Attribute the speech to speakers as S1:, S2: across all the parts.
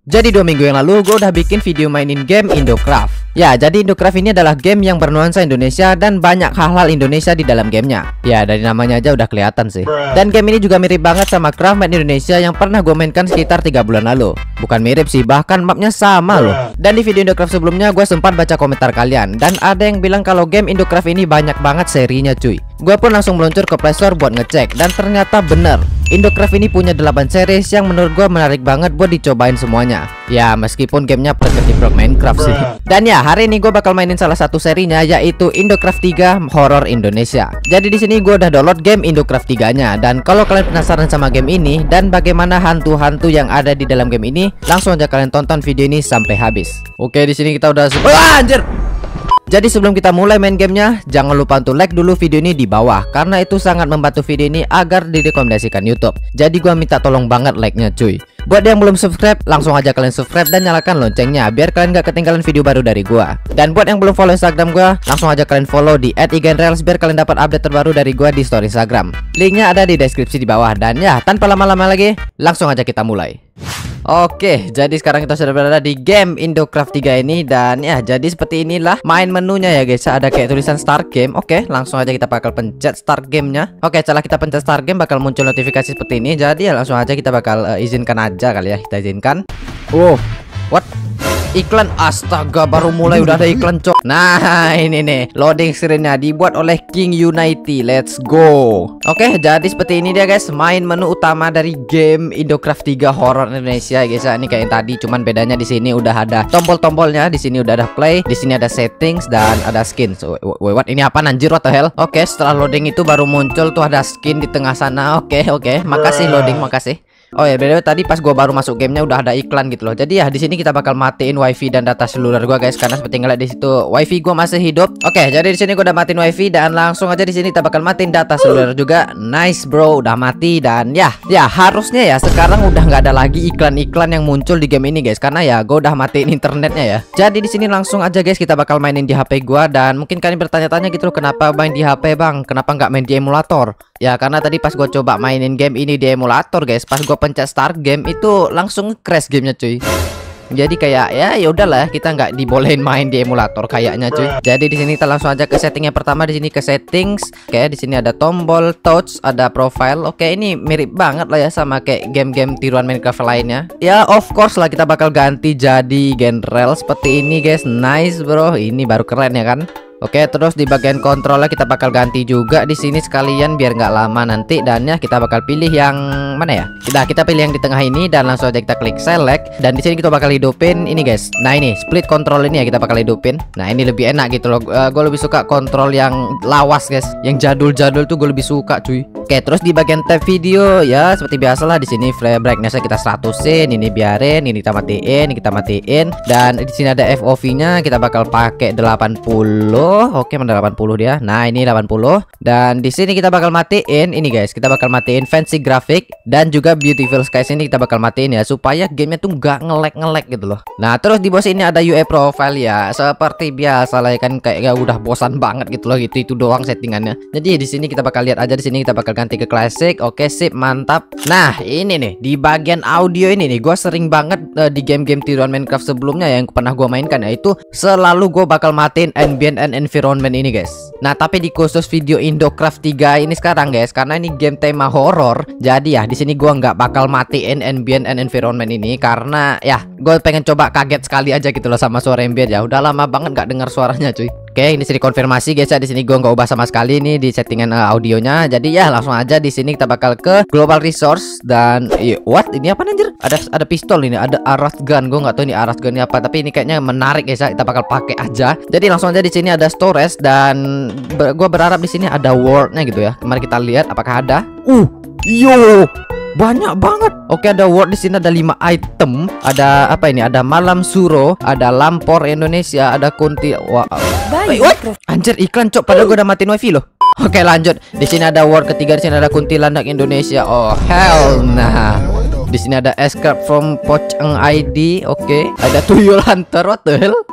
S1: Jadi 2 minggu yang lalu gue udah bikin video mainin game Indocraft. Ya, jadi Indocraft ini adalah game yang bernuansa Indonesia dan banyak hal-hal Indonesia di dalam gamenya. Ya, dari namanya aja udah kelihatan sih. Dan game ini juga mirip banget sama Craftmade Indonesia yang pernah gue mainkan sekitar 3 bulan lalu. Bukan mirip sih, bahkan mapnya sama loh. Dan di video Indocraft sebelumnya gue sempat baca komentar kalian, dan ada yang bilang kalau game Indocraft ini banyak banget serinya cuy. Gue pun langsung meluncur ke Play Store buat ngecek, dan ternyata bener, Indocraft ini punya 8 series yang menurut gue menarik banget buat dicobain semuanya. Ya, meskipun gamenya perspektif Minecraft sih. Dan ya, hari ini gue bakal mainin salah satu serinya, yaitu Indocraft 3 Horror Indonesia. Jadi di sini gue udah download game Indocraft 3-nya, dan kalau kalian penasaran sama game ini dan bagaimana hantu-hantu yang ada di dalam game ini, langsung aja kalian tonton video ini sampai habis. Oke, di sini kita udah anjir. Jadi sebelum kita mulai main gamenya, jangan lupa untuk like dulu video ini di bawah, karena itu sangat membantu video ini agar direkomendasikan YouTube. Jadi gua minta tolong banget like-nya cuy. Buat yang belum subscribe, langsung aja kalian subscribe dan nyalakan loncengnya biar kalian gak ketinggalan video baru dari gua. Dan buat yang belum follow Instagram gua, langsung aja kalian follow di @igenrails biar kalian dapat update terbaru dari gua di story Instagram. Linknya ada di deskripsi di bawah. Dan ya, tanpa lama-lama lagi, langsung aja kita mulai. Oke, jadi sekarang kita sudah berada di game Indocraft 3 ini. Dan ya, jadi seperti inilah main menunya ya guys. Ada kayak tulisan start game. Oke, langsung aja kita bakal pencet start gamenya. Oke, setelah kita pencet start game bakal muncul notifikasi seperti ini. Jadi ya langsung aja kita bakal izinkan aja kali ya. Kita izinkan. Oh, what? Iklan, astaga, baru mulai udah ada iklan cok. Nah, ini nih loading screennya dibuat oleh King Unity. Let's go. Oke, jadi seperti ini dia guys, main menu utama dari game Indocraft 3 Horror Indonesia guys. Ini kayak yang tadi, cuman bedanya di sini udah ada tombol-tombolnya. Di sini udah ada play, di sini ada settings dan ada skin. So, wait, what? Ini apa anjir, what the hell? Oke, setelah loading itu baru muncul tuh ada skin di tengah sana. Oke. Makasih loading, makasih. Oh ya, btw tadi pas gua baru masuk gamenya udah ada iklan gitu loh. Jadi ya di sini kita bakal matiin wifi dan data seluler gua guys, karena seperti ngeliat di situ wifi gua masih hidup. Oke, jadi di sini gua udah matiin wifi dan langsung aja di sini kita bakal matiin data seluler juga. Nice bro, udah mati. Dan ya harusnya ya sekarang udah nggak ada lagi iklan-iklan yang muncul di game ini guys, karena ya gua udah matiin internetnya ya. Jadi di sini langsung aja guys kita bakal mainin di HP gua. Dan mungkin kalian bertanya-tanya gitu loh, kenapa main di HP bang? Kenapa nggak main di emulator? Ya karena tadi pas gue coba mainin game ini di emulator guys, pas gue pencet start game itu langsung crash gamenya cuy. Jadi kayak ya udahlah, kita nggak dibolehin main di emulator kayaknya cuy. Jadi di sini kita langsung aja ke setting yang pertama. Di sini ke settings. Oke, di sini ada tombol touch, ada profile. Oke, ini mirip banget lah ya sama kayak game-game tiruan Minecraft lainnya. Ya of course lah kita bakal ganti jadi Genrails seperti ini guys. Nice bro, ini baru keren ya kan. Oke, terus di bagian kontrolnya kita bakal ganti juga di sini sekalian biar nggak lama nanti. Dan ya kita bakal pilih yang mana ya? Kita pilih yang di tengah ini dan langsung aja kita klik select. Dan di sini kita bakal hidupin ini guys. Nah ini split control ini ya kita bakal hidupin. Nah ini lebih enak gitu loh. Gue lebih suka kontrol yang lawas guys. Yang jadul-jadul tuh gue lebih suka cuy. Oke, terus di bagian tab video ya seperti biasalah di sini flare brightness-nya kita 100-in, ini biarin, ini kita matiin. Dan di sini ada FOV-nya kita bakal pakai 80. Oke, mana 80 dia. Nah, ini 80. Dan di sini kita bakal matiin ini guys. Kita bakal matiin fancy graphic dan juga beautiful skies ini kita bakal matiin ya, supaya gamenya tuh nggak ngelek gitu loh. Nah, terus di bawah ini ada UI profile ya. Seperti biasa lah ya kan, kayak udah bosan banget gitu loh, itu doang settingannya. Jadi di sini kita bakal lihat aja, di sini kita bakal ganti ke classic. Oke, sip, mantap. Nah, ini nih di bagian audio ini nih, gue sering banget di game-game tiruan Minecraft sebelumnya yang pernah gue mainkan ya, itu selalu gue bakal matiin ambient and environment ini guys. Nah tapi di khusus video Indocraft 3 ini sekarang guys, karena ini game tema horror, jadi ya di sini gua nggak bakal matiin ambient and environment ini, karena ya gue pengen coba kaget sekali aja gitu loh sama suara ambient ya. Udah lama banget nggak dengar suaranya cuy. Oke, ini sini konfirmasi guys ya, di sini gua nggak ubah sama sekali nih di settingan audionya. Jadi ya langsung aja di sini kita bakal ke global resource. Dan what ini apa anjir? Ada pistol ini, ada arrow gun. Gua nggak tahu ini arrow gun apa, tapi ini kayaknya menarik guys ya, kita bakal pakai aja. Jadi langsung aja di sini ada storage dan gue berharap di sini ada wordnya gitu ya. Mari kita lihat apakah ada. Yo, banyak banget. Oke, ada word di sini, ada 5 item. Ada apa ini? Ada malam suro, ada lampor Indonesia, ada kunti. Wah, anjir iklan cok. Padahal gue udah matiin wifi loh. Oke, lanjut. Di sini ada word ketiga, di sini ada kuntilanak Indonesia. Oh hell nah. Di sini ada Escape from Pocong ID. Oke. Ada Tuyul Hunter. What the hell?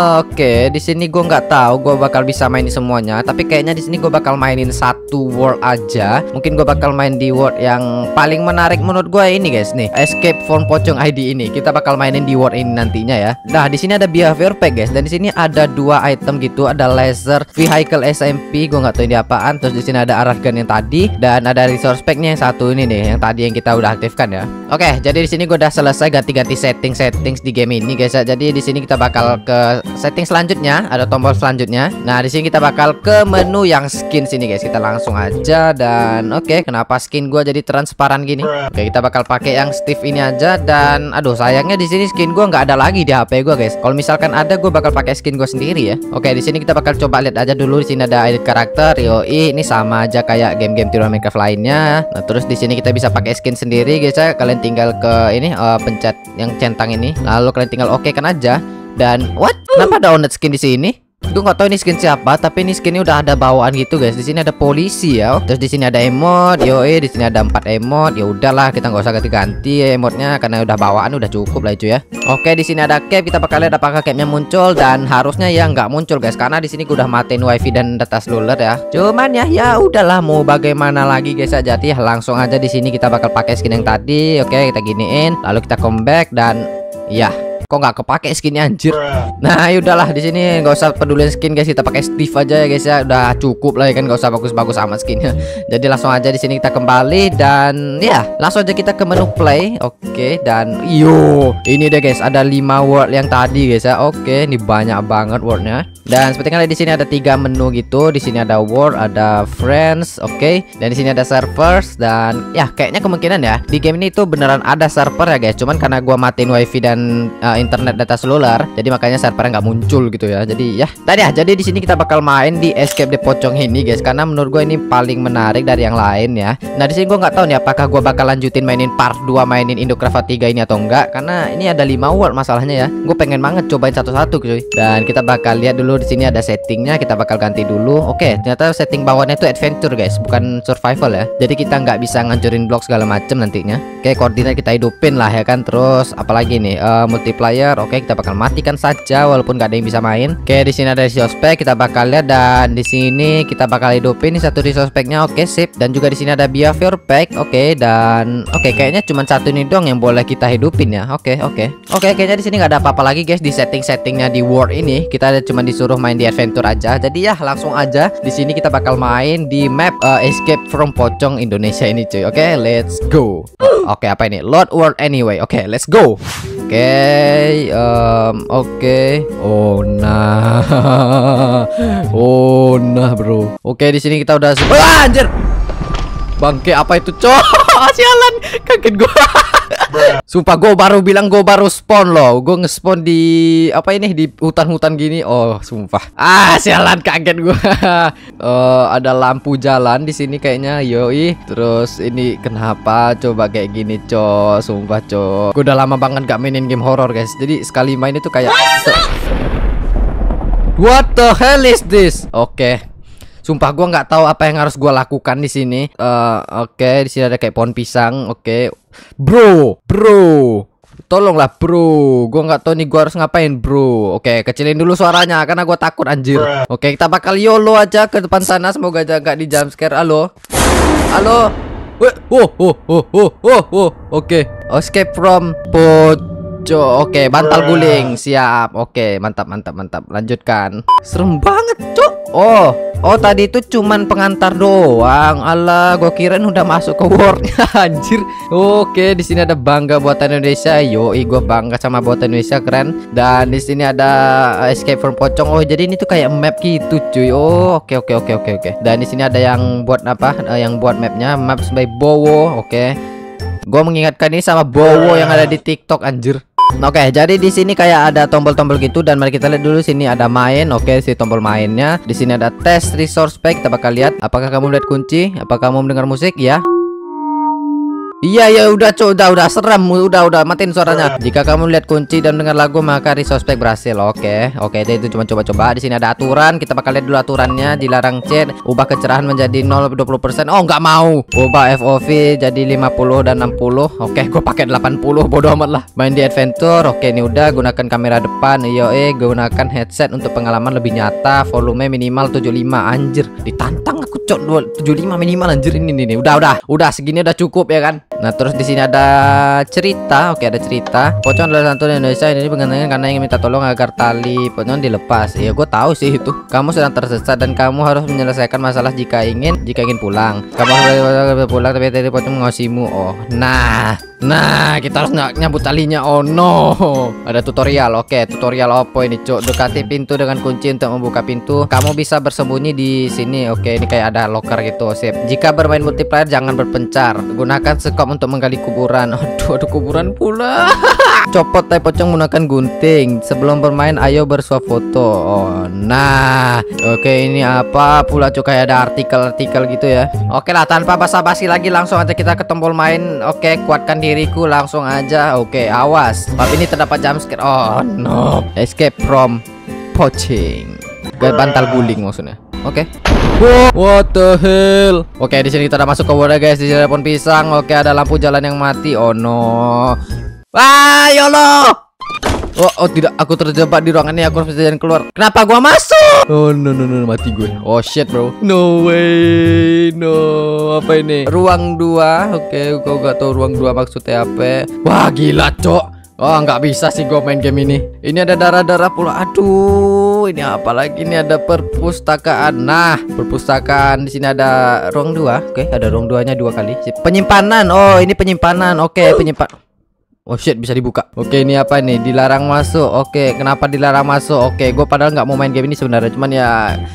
S1: Oke. Di sini gue nggak tahu gue bakal bisa mainin semuanya. Tapi kayaknya di sini gue bakal mainin satu world aja. Mungkin gue bakal main di world yang paling menarik menurut gue ini guys nih. Escape from Pocong ID ini. Kita bakal mainin di world ini nantinya ya. Nah di sini ada behavior pack guys. Dan di sini ada dua item gitu. Ada laser vehicle SMP. Gue nggak tahu ini apaan. Terus di sini ada arah gun yang tadi. Dan ada resource packnya yang satu ini nih. Yang tadi yang kita udah aktifkan ya. Oke, jadi di sini gue udah selesai ganti-ganti settings di game ini guys ya. Jadi di sini kita bakal ke setting selanjutnya, ada tombol selanjutnya. Nah, di sini kita bakal ke menu yang skin sini guys. Kita langsung aja dan oke, kenapa skin gue jadi transparan gini? Oke, kita bakal pakai yang Steve ini aja dan aduh sayangnya di sini skin gue nggak ada lagi di HP gue guys. Kalau misalkan ada gue bakal pakai skin gue sendiri ya. Oke, di sini kita bakal coba lihat aja dulu. Di sini ada edit karakter. Yoi, ini sama aja kayak game-game Tutorial Minecraft lainnya. Nah, terus di sini kita bisa pakai skin sendiri guys ya. Kalian tinggal ke ini pencet yang centang ini, lalu kalian tinggal oke kan aja. Dan what? Kenapa ada download skin di sini? Gue nggak tahu ini skin siapa, tapi ini skinnya udah ada bawaan gitu guys. Di sini ada polisi ya. Terus di sini ada emote, yoi, di sini ada 4 emote. Ya udahlah, kita nggak usah ganti-ganti emotnya karena udah bawaan, udah cukup lah itu ya. Oke, di sini ada cap. Kita bakal lihat apakah capnya muncul dan harusnya ya nggak muncul guys, karena di sini gue udah matiin wifi dan data seluler ya. Cuman ya udahlah, mau bagaimana lagi guys ya. Jadi langsung aja di sini kita bakal pakai skin yang tadi. Oke, kita giniin, lalu kita comeback dan ya. Kok nggak kepake skinnya anjir. Nah yaudahlah, di sini nggak usah pedulin skin guys, kita pakai Steve aja ya guys ya, udah cukup lah ya kan, nggak usah bagus-bagus amat skinnya. Jadi langsung aja di sini kita kembali dan ya langsung aja kita ke menu play. Oke, dan ini deh guys, ada 5 world yang tadi guys ya. Oke, ini banyak banget worldnya. Dan seperti kalian di sini ada 3 menu gitu. Di sini ada world, ada friends, oke. Dan di sini ada servers dan ya kayaknya kemungkinan ya di game ini tuh beneran ada server ya guys. Cuman karena gua matiin wifi dan internet data seluler, jadi makanya servernya nggak muncul gitu ya. Jadi ya tadi ya, jadi di sini kita bakal main di Escape the Pocong ini guys, karena menurut gue ini paling menarik dari yang lain ya. Nah di sini gue nggak tahu nih apakah gue bakal lanjutin mainin part 2 mainin Indocraft 3 ini atau enggak, karena ini ada 5 world masalahnya ya. Gue pengen banget cobain satu-satu cuy. Dan kita bakal lihat dulu di sini ada settingnya, kita bakal ganti dulu. Oke, ternyata setting bawahnya itu adventure guys, bukan survival ya. Jadi kita nggak bisa ngancurin blok segala macem nantinya. Oke, koordinat kita hidupin lah ya kan. Terus apalagi nih, multiplayer. Oke, kita bakal matikan saja walaupun gak ada yang bisa main. Oke, di sini ada resource pack, kita bakal lihat dan di sini kita bakal hidupin ini satu resource packnya. Oke, sip. Dan juga di sini ada behavior pack. Oke, dan oke kayaknya cuma satu ini dong yang boleh kita hidupin ya. Oke, kayaknya di sini nggak ada apa-apa lagi guys di settingnya di world ini. Kita cuma disuruh main di adventure aja. Jadi ya langsung aja di sini kita bakal main di map Escape from Pocong Indonesia ini cuy. Oke, let's go. Oke, apa ini? Load world anyway. Oke, let's go. Oke. Oh nah bro. Oke, di sini kita udah anjir. Bangke, apa itu cok? Sialan, kaget gua. Sumpah gue baru bilang gue baru spawn loh. Gue nge-spawn di apa ini, di hutan-hutan gini. Oh sumpah. Sialan, kaget gue. Ada lampu jalan di sini kayaknya. Yoi. Terus ini kenapa coba kayak gini cok? Sumpah cok. Gue udah lama banget gak mainin game horror guys. Jadi sekali main itu kayak what the hell is this? Oke. Sumpah gue nggak tahu apa yang harus gue lakukan di sini. Oke, di sini ada kayak pohon pisang. Oke, bro, tolonglah bro. Gue nggak tahu nih gue harus ngapain bro. Oke, kecilin dulu suaranya karena gue takut anjir. Oke, kita bakal YOLO aja ke depan sana. Semoga aja nggak di jump scare. Halo. Oke, escape from Pocong. Oke, bantal guling. Siap. Oke, mantap. Lanjutkan. Serem banget cok. Oh tadi itu cuman pengantar doang. Alah, gue kirain udah masuk ke worldnya anjir. Oke, di sini ada bangga buatan Indonesia. Yoi, gue bangga sama buatan Indonesia, keren. Dan di sini ada Escape from Pocong. Oh, jadi ini tuh kayak map gitu cuy. Oh, oke. Dan di sini ada yang buat apa? Yang buat mapnya, Maps by Bowo. Oke. Gue mengingatkan ini sama Bowo yang ada di TikTok anjir. Oke, jadi di sini kayak ada tombol-tombol gitu dan mari kita lihat dulu sini ada main. Oke, si tombol mainnya. Di sini ada test resource pack. Kita bakal lihat apakah kamu melihat kunci, apakah kamu mendengar musik ya. Iya ya udah cok, udah serem, udah matiin suaranya. Jika kamu lihat kunci dan dengar lagu maka resuspek berhasil. Oke, itu cuma coba-coba. Di sini ada aturan, kita bakal lihat dulu aturannya. Dilarang chat, ubah kecerahan menjadi 0-20%. Oh nggak mau. Ubah FOV jadi 50 dan 60. Oke, gue pakai 80, bodoh amat lah. Main di adventure. Oke, ini udah gunakan kamera depan. Gunakan headset untuk pengalaman lebih nyata. Volume minimal 75. Anjir, ditantang aku cok 75 minimal anjir ini nih. Udah segini udah cukup ya kan. Nah terus di sini ada cerita. Oke, ada cerita. Pocong adalah santun Indonesia ini menggunakan karena ingin minta tolong agar tali pocong dilepas. Iya gue tahu sih itu. Kamu sedang tersesat dan kamu harus menyelesaikan masalah jika ingin pulang. Kamu harus pulang tapi tadi pocong mengawasimu. Oh nah kita harus nyambut talinya. Oh no, ada tutorial. Oke, tutorial apa ini cok? Dekati pintu dengan kunci untuk membuka pintu. Kamu bisa bersembunyi di sini. Oke, ini kayak ada locker gitu. Sip. Jika bermain multiplayer jangan berpencar. Gunakan sekop untuk menggali kuburan. Aduh ada kuburan pula. Copot tai pocong menggunakan gunting. Sebelum bermain ayo bersuap foto. Oh nah, oke ini apa pula cok, kayak ada artikel gitu ya. Oke lah, tanpa basa-basi lagi langsung aja kita ke tombol main. Oke, kuatkan diriku langsung aja. Oke, awas. Bab ini terdapat jumpscare. Oh no. Escape from poaching. Gak bantal guling maksudnya. Oke. What the hell? Oke, di sini kita udah masuk ke wadah guys. Di sini ada pohon pisang. Oke, ada lampu jalan yang mati. Oh no. YOLO. Oh tidak, aku terjebak di ruangan ini. Aku harus jalan keluar. Kenapa gua masuk? Oh no, mati gue. Oh shit bro. No way. No. Apa ini? Ruang 2. Oke, gua gak tahu ruang 2 maksudnya apa. Wah gila cok. Oh nggak bisa sih gue main game ini. Ini ada darah-darah pula. Aduh, ini apa lagi? Ini ada perpustakaan. Nah, perpustakaan di sini ada ruang 2. Oke, ada ruang 2-nya 2 kali. Penyimpanan. Oh, ini penyimpanan. Oke, Oh shit, bisa dibuka. Oke, ini apa nih? Dilarang masuk. Oke, kenapa dilarang masuk? Oke, gue padahal nggak mau main game ini sebenarnya, cuman ya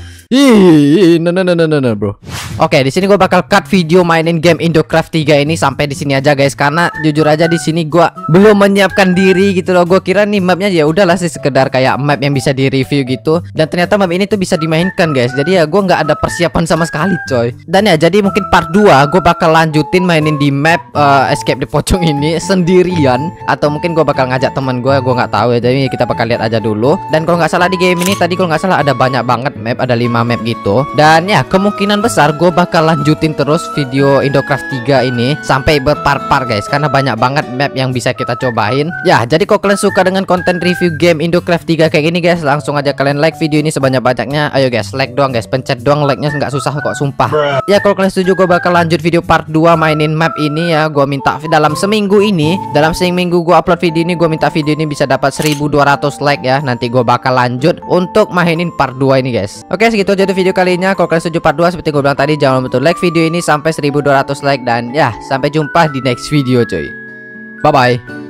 S1: no bro. Oke, di sini gue bakal cut video mainin game Indocraft 3 ini sampai di sini aja guys, karena jujur aja di sini gue belum menyiapkan diri gitu loh. Gue kira nih mapnya ya udahlah sih sekedar kayak map yang bisa di review gitu, dan ternyata map ini tuh bisa dimainkan guys. Jadi ya gue nggak ada persiapan sama sekali coy. Dan ya jadi mungkin part 2 gue bakal lanjutin mainin di map Escape the Pocong ini sendirian, atau mungkin gue bakal ngajak teman gue nggak tahu ya. Jadi kita bakal lihat aja dulu. Dan kalau nggak salah di game ini tadi kalau nggak salah ada banyak banget map, ada 5 map gitu. Dan ya kemungkinan besar gue bakal lanjutin terus video Indocraft 3 ini sampai berpar-par guys, karena banyak banget map yang bisa kita cobain. Ya jadi kalau kalian suka dengan konten review game Indocraft 3 kayak gini guys, langsung aja kalian like video ini sebanyak-banyaknya. Ayo guys, like doang guys, pencet doang like-nya, nggak susah kok sumpah. Ya kalau kalian setuju gue bakal lanjut video part 2 mainin map ini ya. Gue minta dalam seminggu gue upload video ini, gue minta video ini bisa dapat 1200 like ya. Nanti gue bakal lanjut untuk mainin part 2 ini guys. Oke, segitu aja video kalinya. Kalau kalian setuju part 2 seperti gue bilang tadi, jangan lupa untuk like video ini sampai 1200 like. Dan ya sampai jumpa di next video coy. Bye bye.